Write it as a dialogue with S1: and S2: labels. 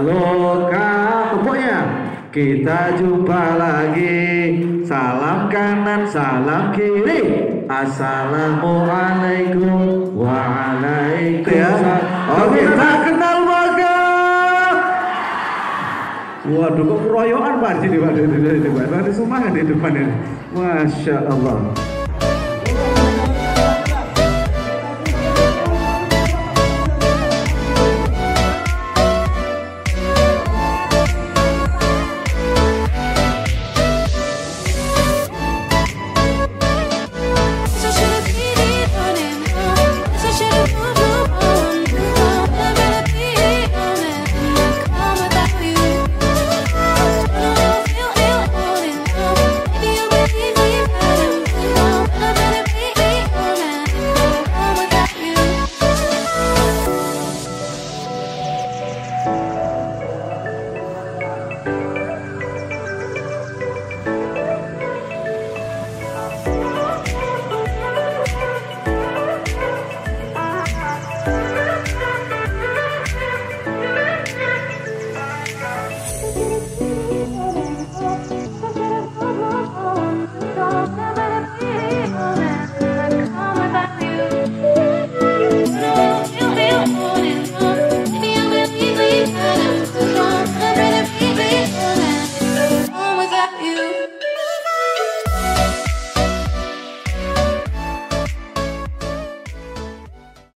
S1: Halo Kak, pokoknya kita jumpa lagi. Salam kanan, salam kiri. Assalamualaikum waalaikumsalam. Oke, tak kenal maka. Waduh, kok keroyokan Pak di depan ini. Semua di depan ini. Masya Allah.